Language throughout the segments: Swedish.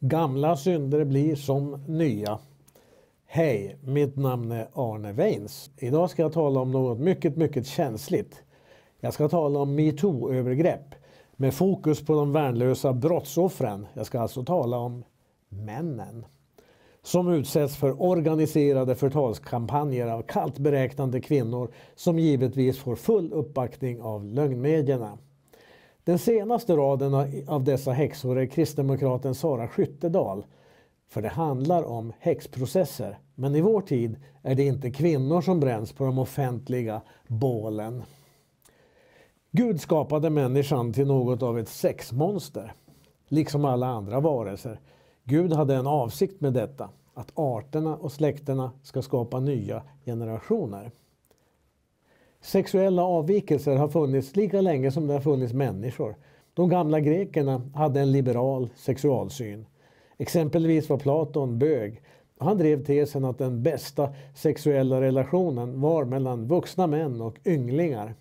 Gamla synder blir som nya. Hej, mitt namn är Arne Weins. Idag ska jag tala om något mycket känsligt. Jag ska tala om MeToo-övergrepp med fokus på de värnlösa brottsoffren. Jag ska alltså tala om männen som utsätts för organiserade förtalskampanjer av kallt beräknande kvinnor som givetvis får full uppbackning av lögnmedierna. Den senaste raden av dessa häxor är kristdemokraten Sara Skyttedal. För det handlar om häxprocesser. Men i vår tid är det inte kvinnor som bränns på de offentliga bålen. Gud skapade människan till något av ett sexmonster. Liksom alla andra varelser. Gud hade en avsikt med detta. Att arterna och släkterna ska skapa nya generationer. Sexuella avvikelser har funnits lika länge som det har funnits människor. De gamla grekerna hade en liberal sexualsyn. Exempelvis var Platon bög. Han drev tesen att den bästa sexuella relationen var mellan vuxna män och ynglingar.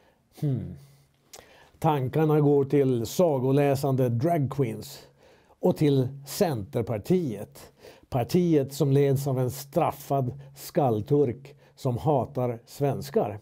Tankarna går till sagoläsande drag queens och till Centerpartiet. Partiet som leds av en straffad skallturk som hatar svenskar.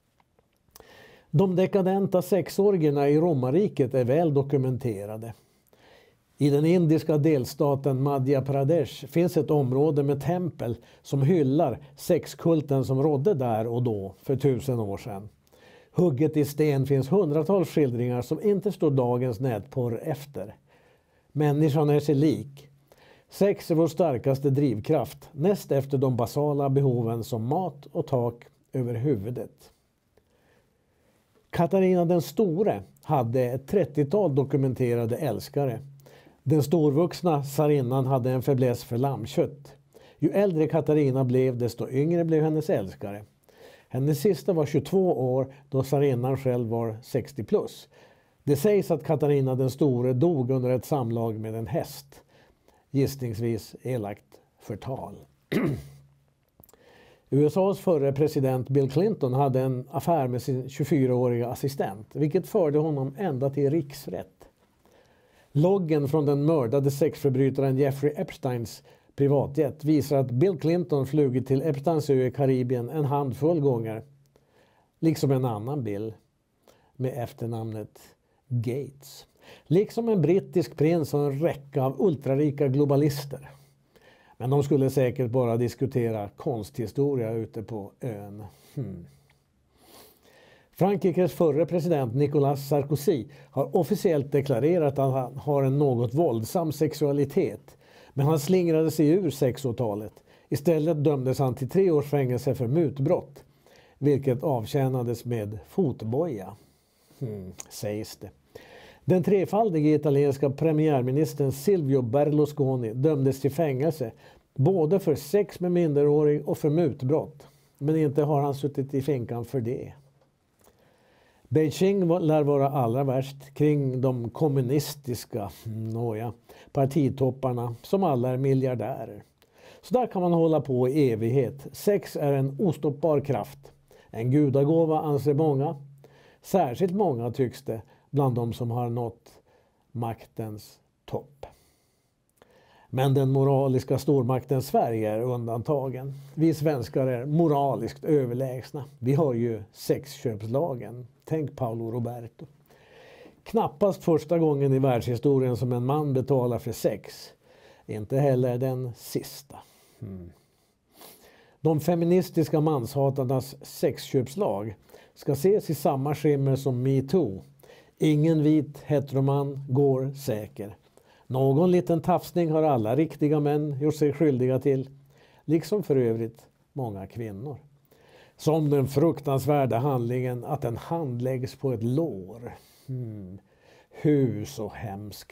De dekadenta sexorgierna i romarriket är väl dokumenterade. I den indiska delstaten Madhya Pradesh finns ett område med tempel som hyllar sexkulten som rådde där och då för 1000 år sedan. Hugget i sten finns hundratals skildringar som inte står dagens nätporr efter. Människan är sig lik. Sex är vår starkaste drivkraft, näst efter de basala behoven som mat och tak över huvudet. Katarina den store hade ett 30-tal dokumenterade älskare. Den storvuxna tsarinnan hade en fäbless för lammkött. Ju äldre Katarina blev, desto yngre blev hennes älskare. Hennes sista var 22 år då tsarinnan själv var 60 plus. Det sägs att Katarina den store dog under ett samlag med en häst. Gissningsvis elakt förtal. USAs förre president Bill Clinton hade en affär med sin 24-åriga assistent, vilket förde honom ända till riksrätt. Loggen från den mördade sexförbrytaren Jeffrey Epsteins privatjet visar att Bill Clinton flugit till Epsteins ö i Karibien en handfull gånger. Liksom en annan Bill med efternamnet Gates. Liksom en brittisk prins och en räcka av ultrarika globalister. Men de skulle säkert bara diskutera konsthistoria ute på ön. Frankrikes förre president Nicolas Sarkozy har officiellt deklarerat att han har en något våldsam sexualitet. Men han slingrade sig ur sexåtalet. Istället dömdes han till 3 års fängelse för mutbrott. Vilket avtjänades med fotboja. Sägs det. Den trefaldige italienska premiärministern Silvio Berlusconi dömdes till fängelse både för sex med minderårig och för mutbrott. Men inte har han suttit i finkan för det. Beijing lär vara allra värst kring de kommunistiska partitopparna som alla är miljardärer. Så där kan man hålla på i evighet. Sex är en ostoppbar kraft. En gudagåva anser många. Särskilt många tycks det bland de som har nått maktens topp. Men den moraliska stormakten Sverige är undantagen. Vi svenskar är moraliskt överlägsna. Vi har ju sexköpslagen. Tänk Paolo Roberto. Knappast första gången i världshistorien som en man betalar för sex. Inte heller den sista. De feministiska manshatarnas sexköpslag ska ses i samma skimmer som MeToo. Ingen vit heteroman går säker. Någon liten tafsning har alla riktiga män gjort sig skyldiga till. Liksom för övrigt många kvinnor. Som den fruktansvärda handlingen att en hand läggs på ett lår. Hur så hemskt.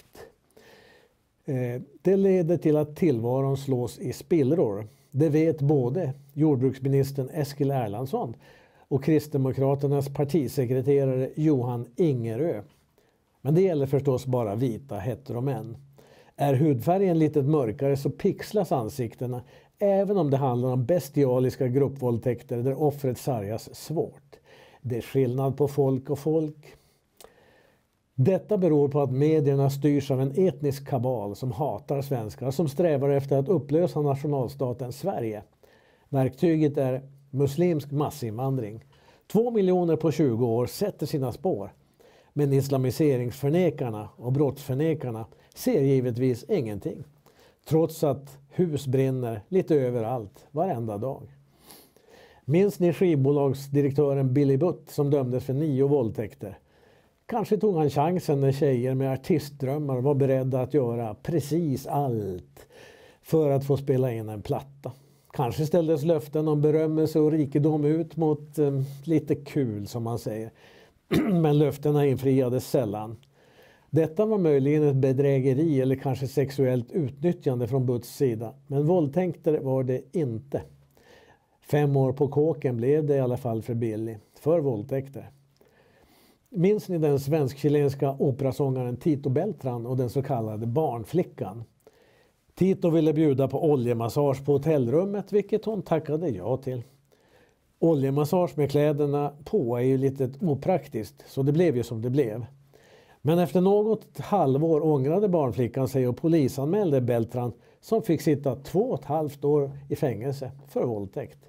Det leder till att tillvaron slås i spillror. Det vet både jordbruksministern Eskil Erlandsson och Kristdemokraternas partisekreterare Johan Ingerö. Men det gäller förstås bara vita heteromän. Är hudfärgen lite mörkare så pixlas ansiktena även om det handlar om bestialiska gruppvåldtäkter där offret sargas svårt. Det är skillnad på folk och folk. Detta beror på att medierna styrs av en etnisk kabal som hatar svenskar, som strävar efter att upplösa nationalstaten Sverige. Verktyget är muslimsk massinvandring. 2 miljoner på 20 år sätter sina spår. Men islamiseringsförnekarna och brottsförnekarna ser givetvis ingenting. Trots att hus brinner lite överallt varenda dag. Minns ni skivbolagsdirektören Billy Butt som dömdes för 9 våldtäkter? Kanske tog han chansen när tjejer med artistdrömmar var beredda att göra precis allt för att få spela in en platta. Kanske ställdes löften om berömmelse och rikedom ut mot lite kul som man säger. Men löftena infriades sällan. Detta var möjligen ett bedrägeri eller kanske sexuellt utnyttjande från Butts sida. Men våldtäkter var det inte. 5 år på kåken blev det i alla fall för Billy. För våldtäkter. Minns ni den svensk-chilenska operasångaren Tito Beltran och den så kallade barnflickan? Tito ville bjuda på oljemassage på hotellrummet, vilket hon tackade ja till. Oljemassage med kläderna på är ju lite opraktiskt, så det blev ju som det blev. Men efter något halvår ångrade barnflickan sig och polisanmälde Beltran, som fick sitta 2,5 år i fängelse för våldtäkt.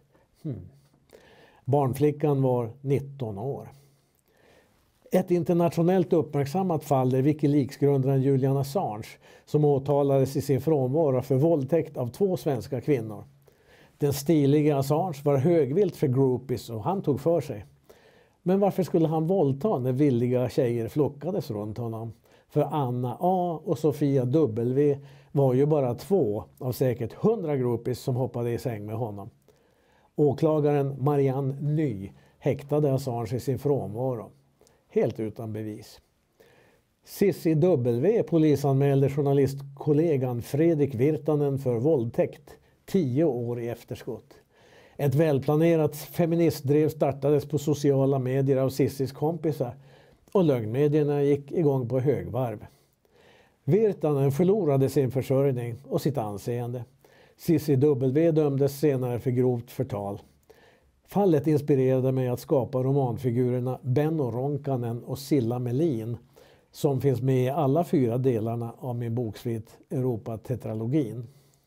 Barnflickan var 19 år. Ett internationellt uppmärksammat fall är Wikileaks-grundaren Julian Assange som åtalades i sin frånvaro för våldtäkt av 2 svenska kvinnor. Den stiliga Assange var högvilt för groupies och han tog för sig. Men varför skulle han våldta när villiga tjejer flockades runt honom? För Anna A och Sofia W var ju bara 2 av säkert 100 groupies som hoppade i säng med honom. Åklagaren Marianne Ny häktade Assange i sin frånvaro. Helt utan bevis. Cissi W polisanmälde journalistkollegan Fredrik Virtanen för våldtäkt 10 år i efterskott. Ett välplanerat feministdrev startades på sociala medier av Cissis kompisar och lögnmedierna gick igång på högvarv. Virtanen förlorade sin försörjning och sitt anseende. Cissi W dömdes senare för grovt förtal. Fallet inspirerade mig att skapa romanfigurerna Benno Ronkanen och Silla Melin som finns med i alla 4 delarna av min boksvit Europa-tetralogin.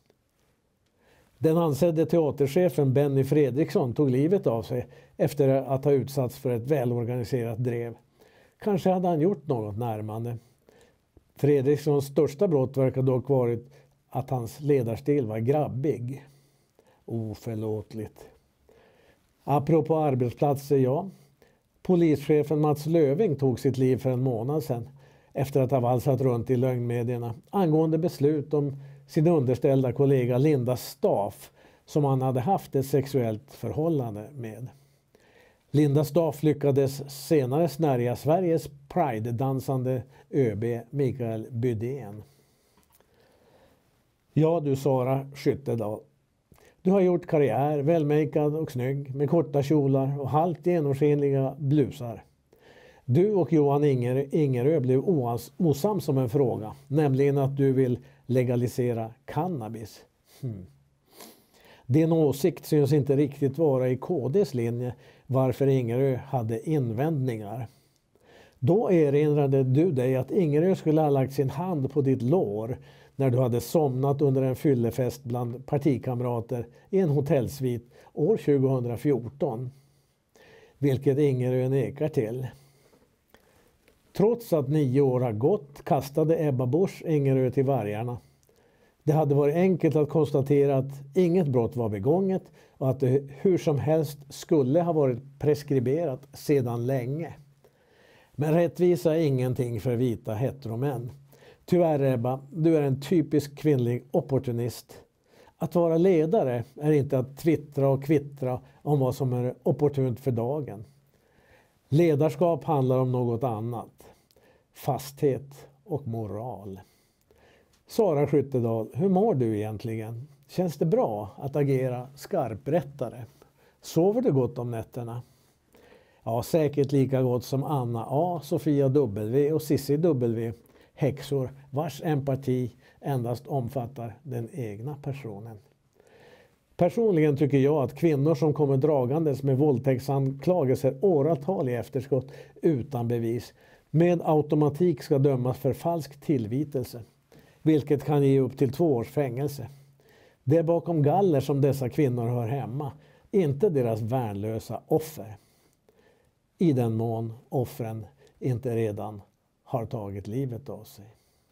Den ansedde teaterchefen Benny Fredriksson tog livet av sig efter att ha utsatts för ett välorganiserat drev. Kanske hade han gjort något närmande. Fredrikssons största brott verkar dock varit att hans ledarstil var grabbig. Oförlåtligt. Apropå arbetsplatser, ja. Polischefen Mats Löving tog sitt liv för en månad sedan efter att ha valsat runt i lögnmedierna angående beslut om sin underställda kollega Linda Staff som han hade haft ett sexuellt förhållande med. Linda Staff lyckades senare snärja Sveriges Pride-dansande ÖB Mikael Bydén. Ja du Sara Skyttedal. Du har gjort karriär, välmakad och snygg med korta kjolar och halvt genomskinliga blusar. Du och Johan Ingerö blev osams om en fråga, nämligen att du vill legalisera cannabis. Din åsikt syns inte riktigt vara i KDs linje varför Ingerö hade invändningar. Då erinrade du dig att Ingerö skulle ha lagt sin hand på ditt lår när du hade somnat under en fyllefest bland partikamrater i en hotellsvit år 2014. Vilket Ingerö nekar till. Trots att 9 år har gått kastade Ebba Busch Ingerö till vargarna. Det hade varit enkelt att konstatera att inget brott var begånget och att det hur som helst skulle ha varit preskriberat sedan länge. Men rättvisa är ingenting för vita heteromän. Tyvärr Ebba, du är en typisk kvinnlig opportunist. Att vara ledare är inte att twittra och kvittra om vad som är opportunt för dagen. Ledarskap handlar om något annat. Fasthet och moral. Sara Skyttedal, hur mår du egentligen? Känns det bra att agera skarprättare? Sover du gott om nätterna? Ja, säkert lika gott som Anna A, Sofia W och Cissi W. Häxor vars empati endast omfattar den egna personen. Personligen tycker jag att kvinnor som kommer dragandes med våldtäktsanklagelser åratal i efterskott utan bevis med automatik ska dömas för falsk tillvitelse, vilket kan ge upp till 2 års fängelse. Det är bakom galler som dessa kvinnor hör hemma, inte deras värnlösa offer. I den mån offren inte redan har tagit livet av sig.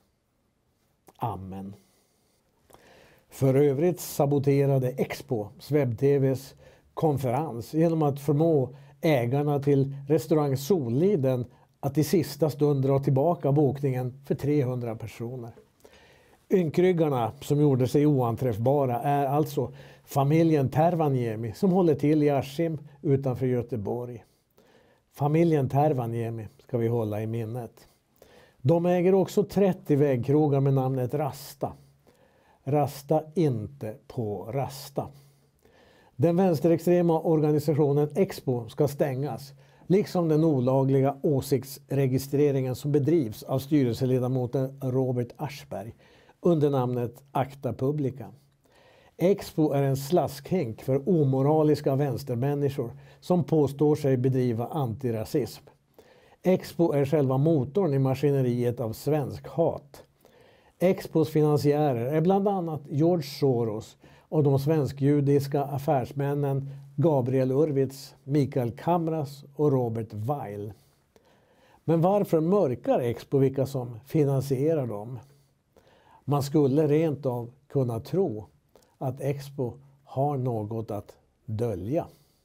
Amen. För övrigt saboterade Expo Swebb-TVs konferens genom att förmå ägarna till restaurang Soliden att i sista stund dra tillbaka bokningen för 300 personer. Ynkryggarna som gjorde sig oanträffbara är alltså familjen Tervaniemi som håller till i Askim utanför Göteborg. Familjen Tervaniemi ska vi hålla i minnet. De äger också 30 vägkrogar med namnet Rasta. Rasta inte på Rasta. Den vänsterextrema organisationen Expo ska stängas, liksom den olagliga åsiktsregistreringen som bedrivs av styrelseledamoten Robert Aschberg under namnet Acta Publica. Expo är en slaskhink för omoraliska vänstermänniskor som påstår sig bedriva antirasism. Expo är själva motorn i maskineriet av svensk hat. Expos finansiärer är bland annat George Soros och de svensk-judiska affärsmännen Gabriel Urwitz, Mikael Kamras och Robert Weil. Men varför mörkar Expo vilka som finansierar dem? Man skulle rent av kunna tro att Expo har något att dölja.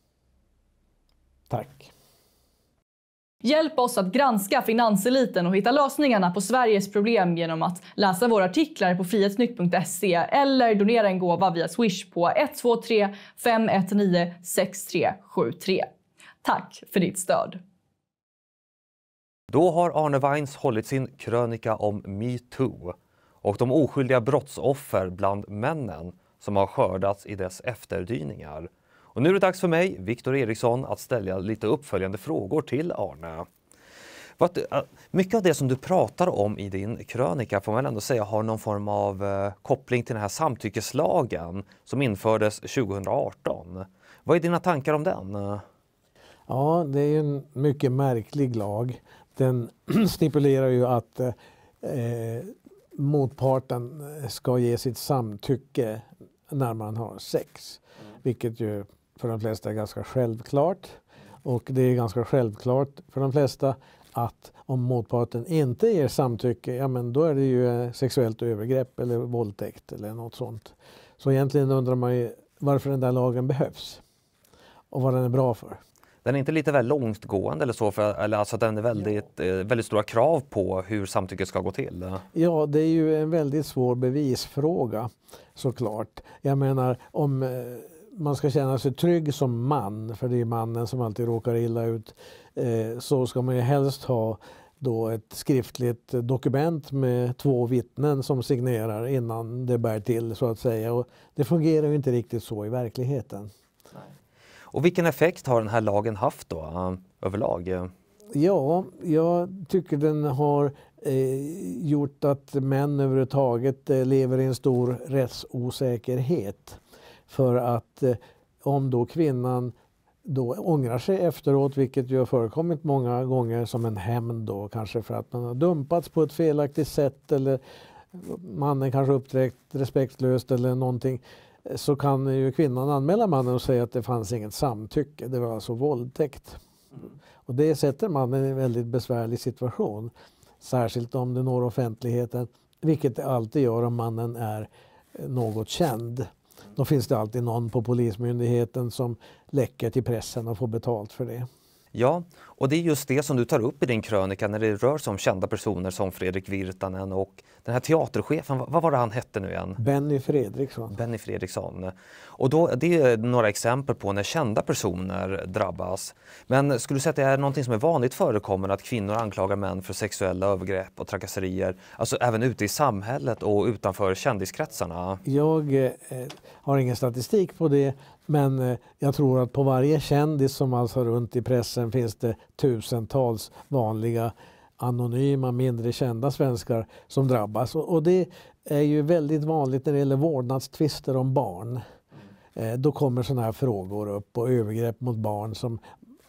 Tack. Hjälp oss att granska finanseliten och hitta lösningarna på Sveriges problem genom att läsa våra artiklar på frihetsnytt.se eller donera en gåva via Swish på 123 519 6373. Tack för ditt stöd. Då har Arne Weins hållit sin krönika om MeToo och de oskyldiga brottsoffer bland männen som har skördats i dess efterdyningar. Och nu är det dags för mig, Viktor Eriksson, att ställa lite uppföljande frågor till Arne. Mycket av det som du pratar om i din krönika får man ändå säga har någon form av koppling till den här samtyckeslagen som infördes 2018. Vad är dina tankar om den? Ja, det är en mycket märklig lag. Den stipulerar ju att motparten ska ge sitt samtycke när man har sex. Vilket ju för de flesta är ganska självklart. Och det är ganska självklart för de flesta att om motparten inte ger samtycke, ja men då är det ju sexuellt övergrepp eller våldtäkt eller något sånt. Så egentligen undrar man ju varför den där lagen behövs och vad den är bra för. Den är inte lite väl långtgående eller så, eller alltså den är väldigt stora krav på hur samtycke ska gå till? Ja, det är ju en väldigt svår bevisfråga såklart. Jag menar om man ska känna sig trygg som man, för det är mannen som alltid råkar illa ut, så ska man ju helst ha då ett skriftligt dokument med 2 vittnen som signerar innan det bär till så att säga. Och det fungerar ju inte riktigt så i verkligheten. Nej. Och vilken effekt har den här lagen haft då överlag? Ja, jag tycker den har gjort att män överhuvudtaget lever i en stor rättsosäkerhet. För att om då kvinnan då ångrar sig efteråt, vilket ju har förekommit många gånger som en hämnd då, kanske för att man har dumpats på ett felaktigt sätt eller mannen kanske uppträtt respektlöst eller någonting, så kan ju kvinnan anmäla mannen och säga att det fanns inget samtycke, det var alltså våldtäkt. Och det sätter mannen i en väldigt besvärlig situation, särskilt om det når offentligheten, vilket det alltid gör om mannen är något känd. Då finns det alltid någon på polismyndigheten som läcker till pressen och får betalt för det. Ja, och det är just det som du tar upp i din krönika när det rör sig om kända personer som Fredrik Virtanen och den här teaterchefen, vad var det han hette nu igen? Benny Fredriksson. Benny Fredriksson. Och då, det är några exempel på när kända personer drabbas. Men skulle du säga att det är någonting som är vanligt förekommande att kvinnor anklagar män för sexuella övergrepp och trakasserier, alltså även ute i samhället och utanför kändiskretsarna? Jag har ingen statistik på det, men jag tror att på varje kändis som alltså runt i pressen finns det tusentals vanliga anonyma, mindre kända svenskar som drabbas. Och det är ju väldigt vanligt när det gäller vårdnadstvister om barn. Då kommer sådana här frågor upp och övergrepp mot barn som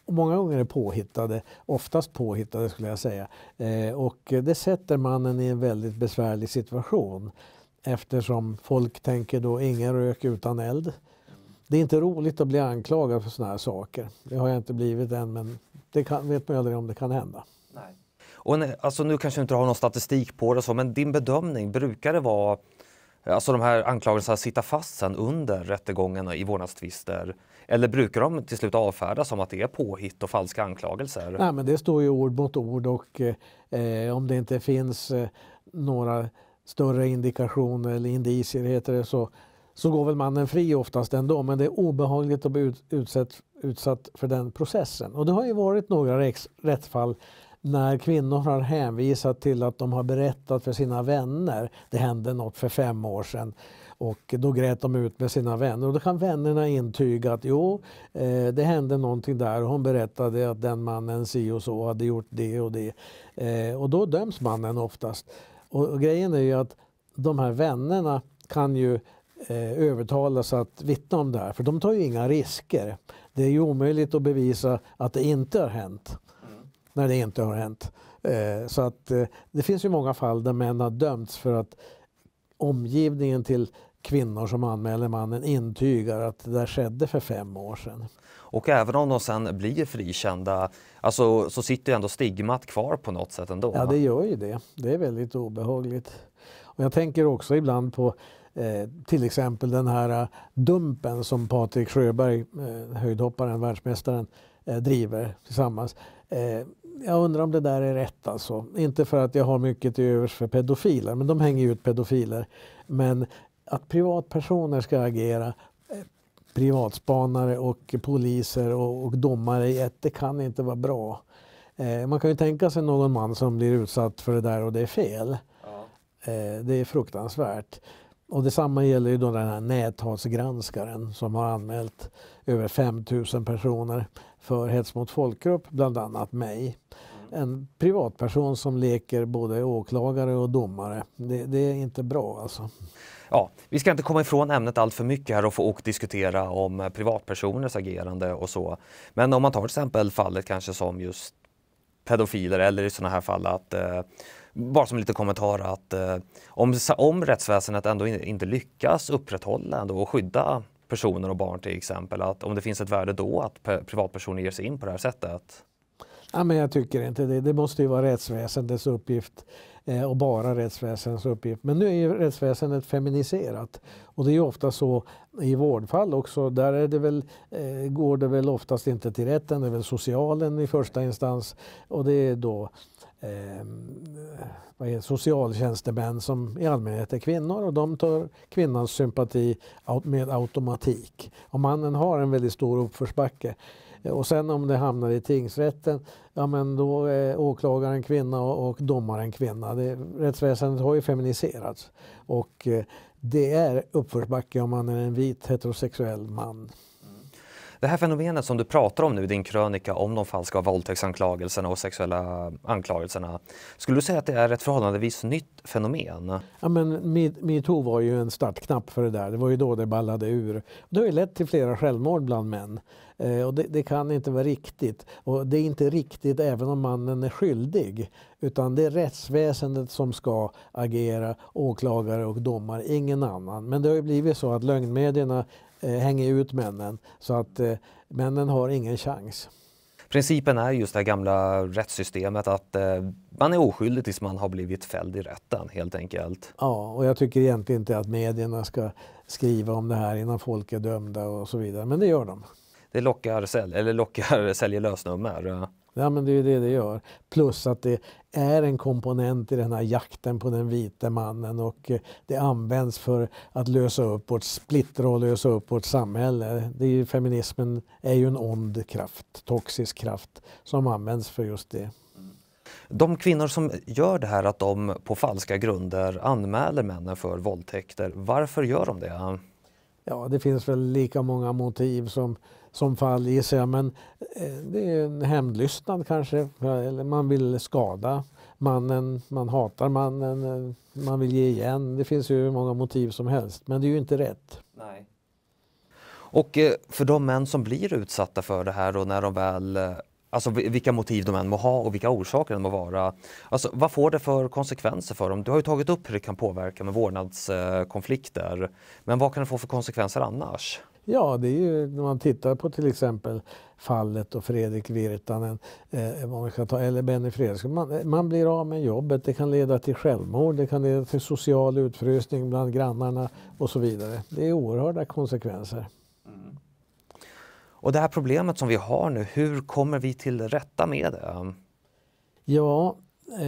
många gånger är påhittade, oftast påhittade skulle jag säga. Och det sätter mannen i en väldigt besvärlig situation. Eftersom folk tänker då ingen rök utan eld. Det är inte roligt att bli anklagad för såna här saker. Det har jag inte blivit än, men det vet man aldrig om det kan hända. Nej. Och alltså, nu kanske du inte har någon statistik på det så, men din bedömning, brukar det vara alltså de här anklagelserna sitta fast sen under rättegångarna i vårdnadstvister? Eller brukar de till slut avfärdas som att det är påhitt och falska anklagelser? Nej, men det står ju ord mot ord och om det inte finns några större indikationer eller indicier heter det, så går väl mannen fri oftast ändå. Men det är obehagligt att bli utsatt för den processen. Och det har ju varit några rättsfall när kvinnor har hänvisat till att de har berättat för sina vänner. Det hände något för 5 år sedan. Och då grät de ut med sina vänner. Och då kan vännerna intyga att det hände någonting där. Och hon berättade att den mannen si och så hade gjort det och det. Och då döms mannen oftast. Och grejen är ju att de här vännerna kan ju övertalas att vittna om det här. För de tar ju inga risker. Det är ju omöjligt att bevisa att det inte har hänt. När det inte har hänt. Så att det finns ju många fall där män har dömts för att omgivningen till kvinnor som anmäler mannen intygar att det där skedde för 5 år sedan. Och även om de sen blir frikända, alltså, så sitter ju ändå stigmat kvar på något sätt ändå. Ja, det gör ju det. Det är väldigt obehagligt. Och jag tänker också ibland på till exempel den här dumpen som Patrik Sjöberg, höjdhopparen, världsmästaren, driver tillsammans. Jag undrar om det där är rätt alltså. Inte för att jag har mycket till övers för pedofiler, men de hänger ut pedofiler. Men att privatpersoner ska agera, privatspanare och poliser och domare, det kan inte vara bra. Man kan ju tänka sig någon man som blir utsatt för det där och det är fel. Ja. Det är fruktansvärt. Och detsamma gäller ju då den här näthatsgranskaren som har anmält över 5 000 personer för hets mot folkgrupp, bland annat mig. En privatperson som leker både åklagare och domare. Det är inte bra alltså. Ja, vi ska inte komma ifrån ämnet allt för mycket här och diskutera om privatpersoners agerande och så. Men om man tar till exempel fallet kanske som just pedofiler eller i sådana här fall att bara som lite kommentar att om rättsväsendet ändå inte lyckas upprätthålla och skydda personer och barn till exempel, att om det finns ett värde då att privatpersoner ger sig in på det här sättet? Ja, men jag tycker inte det. Det måste ju vara rättsväsendets uppgift och bara rättsväsendets uppgift. Men nu är ju rättsväsendet feminiserat och det är ju ofta så i vårdfall också. Där är det väl, går det väl oftast inte till rätten, det är väl socialen i första instans och det är då socialtjänstemän som i allmänhet är kvinnor och de tar kvinnans sympati med automatik. Och mannen har en väldigt stor uppförsbacke. Och sen om det hamnar i tingsrätten, ja men då är åklagaren kvinna och domaren kvinna. Rättsväsendet har ju feminiserats och det är uppförsbacke om man är en vit heterosexuell man. Det här fenomenet som du pratar om nu i din krönika om de falska våldtäktsanklagelserna och sexuella anklagelserna. Skulle du säga att det är ett förhållandevis nytt fenomen? Ja, men MeToo var ju en startknapp för det där. Det var ju då det ballade ur. Det har ju lett till flera självmord bland män. Och det kan inte vara riktigt. Och det är inte riktigt även om mannen är skyldig. Utan det är rättsväsendet som ska agera, åklagare och domare, ingen annan. Men det har ju blivit så att lögnmedierna hänger ut männen så att männen har ingen chans. Principen är just det gamla rättssystemet att man är oskyldig tills man har blivit fälld i rätten helt enkelt. Ja, och jag tycker egentligen inte att medierna ska skriva om det här innan folk är dömda och så vidare, men det gör de. Det säljer lösnummer. Ja, men det är ju det gör. Plus att det är en komponent i den här jakten på den vita mannen och det används för att splittra och lösa upp vårt samhälle. Feminismen är ju en ond kraft, toxisk kraft som används för just det. De kvinnor som gör det här att de på falska grunder anmäler männen för våldtäkter, varför gör de det? Ja, det finns väl lika många motiv som fall i sig, men det är en hämndlystnad kanske, eller man vill skada mannen, man hatar mannen, man vill ge igen. Det finns ju många motiv som helst, men det är ju inte rätt. Nej. Och för de män som blir utsatta för det här och när de väl, alltså vilka motiv de än må ha och vilka orsaker det må vara, alltså vad får det för konsekvenser för dem? Du har ju tagit upp hur det kan påverka med vårdnadskonflikter, men vad kan det få för konsekvenser annars? Ja, det är ju när man tittar på till exempel fallet och Fredrik Virtanen, eller Benny Fredriksson. Man blir av med jobbet, det kan leda till självmord, det kan leda till social utfrysning bland grannarna och så vidare. Det är oerhörda konsekvenser. Och det här problemet som vi har nu, hur kommer vi till rätta med det? Ja,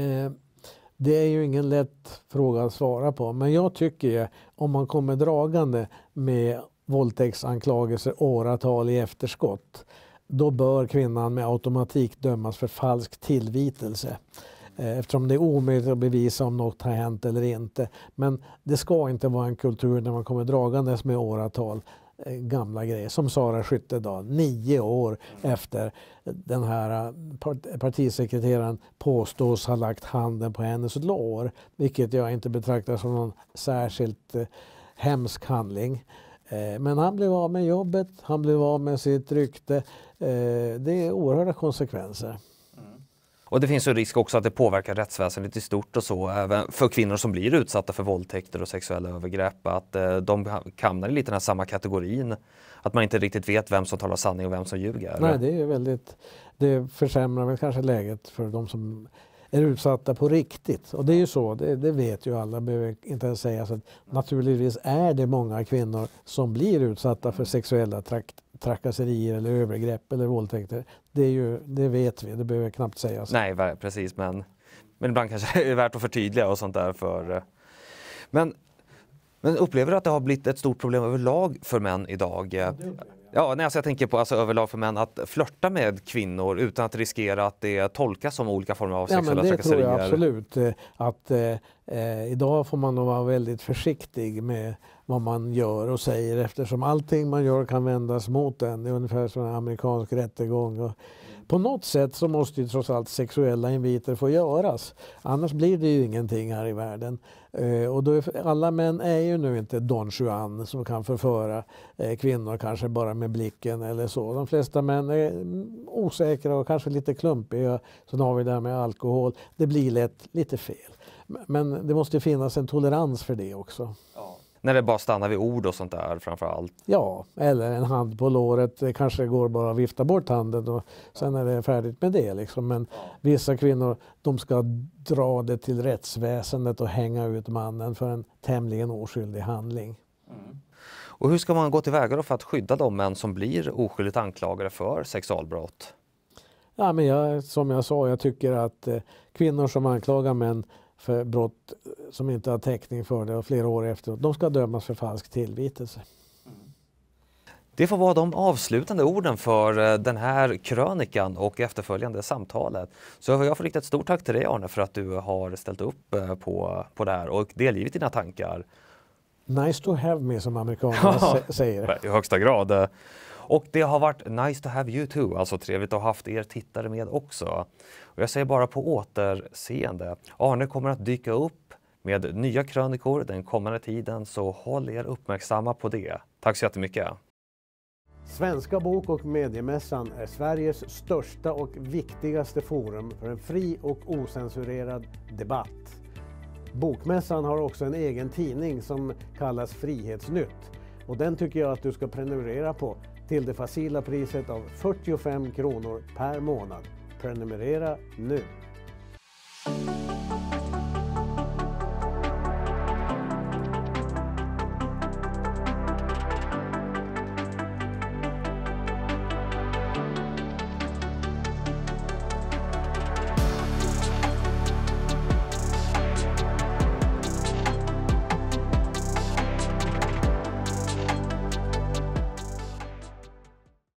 det är ju ingen lätt fråga att svara på. Men jag tycker om man kommer dragande med våldtäktsanklagelser åratal i efterskott, då bör kvinnan med automatik dömas för falsk tillvitelse. Eftersom det är omöjligt att bevisa om något har hänt eller inte. Men det ska inte vara en kultur när man kommer dragandes med åratal gamla grejer. Som Sara Skyttedal, 9 år efter den här partisekreteraren påstås ha lagt handen på hennes lår. Vilket jag inte betraktar som någon särskilt hemsk handling. Men han blev av med jobbet, han blev av med sitt rykte. Det är oerhörda konsekvenser. Och det finns ju risk också att det påverkar rättsväsendet i stort och så, även för kvinnor som blir utsatta för våldtäkter och sexuella övergrepp, att de hamnar i lite den här samma kategorin, att man inte riktigt vet vem som talar sanning och vem som ljuger. Nej, det är väldigt, det försämrar väl kanske läget för de som är utsatta på riktigt. Och det är ju så, det vet ju alla, behöver inte ens säga. Så att naturligtvis är det många kvinnor som blir utsatta för sexuella trakasserier eller övergrepp eller våldtäkter. Det vet vi, det behöver knappt sägas. Nej, precis, men ibland kanske det är värt att förtydliga och sånt där. Men upplever du att det har blivit ett stort problem överlag för män idag? Ja, jag tänker på överlag för män att flirta med kvinnor utan att riskera att det tolkas som olika former av sexuella trakasserier. Ja, men det tror jag absolut. Att idag får man nog vara väldigt försiktig med vad man gör och säger, eftersom allting man gör kan vändas mot en. Det är ungefär som en amerikansk rättegång. Och på något sätt så måste ju trots allt sexuella inviter få göras. Annars blir det ju ingenting här i världen. Och då alla män är ju nu inte Don Juan som kan förföra kvinnor kanske bara med blicken eller så. De flesta män är osäkra och kanske lite klumpiga. Så har vi det här med alkohol. Det blir lätt lite fel. Men det måste finnas en tolerans för det också. Ja. När det bara stannar vid ord och sånt där framför allt. Ja, eller en hand på låret. Det kanske går bara att vifta bort handen och sen är det färdigt med det. Liksom. Men vissa kvinnor, de ska dra det till rättsväsendet och hänga ut mannen för en tämligen oskyldig handling. Mm. Och hur ska man gå tillväga då för att skydda de män som blir oskyldigt anklagade för sexualbrott? Ja, men som jag sa, jag tycker att kvinnor som anklagar män för brott som inte har täckning för det och flera år efteråt, de ska dömas för falsk tillvitelse. Det får vara de avslutande orden för den här krönikan och efterföljande samtalet. Så jag får rikta ett stort tack till dig, Arne, för att du har ställt upp på det här och delgivit dina tankar. Nice to have me, som amerikanerna säger. I högsta grad. Och det har varit nice to have you too, alltså trevligt att ha haft er tittare med också. Och jag säger bara på återseende. Arne kommer att dyka upp med nya krönikor den kommande tiden, så håll er uppmärksamma på det. Tack så jättemycket. Svenska bok- och mediemässan är Sveriges största och viktigaste forum för en fri och ocensurerad debatt. Bokmässan har också en egen tidning som kallas Frihetsnytt. Och den tycker jag att du ska prenumerera på till det facila priset av 45 kronor per månad. Prenumerera nu!